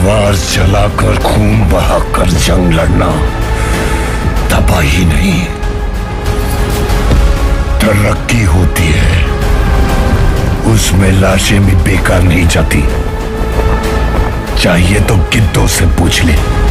तलवार चलाकर खून बहाकर जंग लड़ना तबाही नहीं, तरक्की होती है। उसमें लाशें भी बेकार नहीं जाती। चाहिए तो गिद्धों से पूछ ले।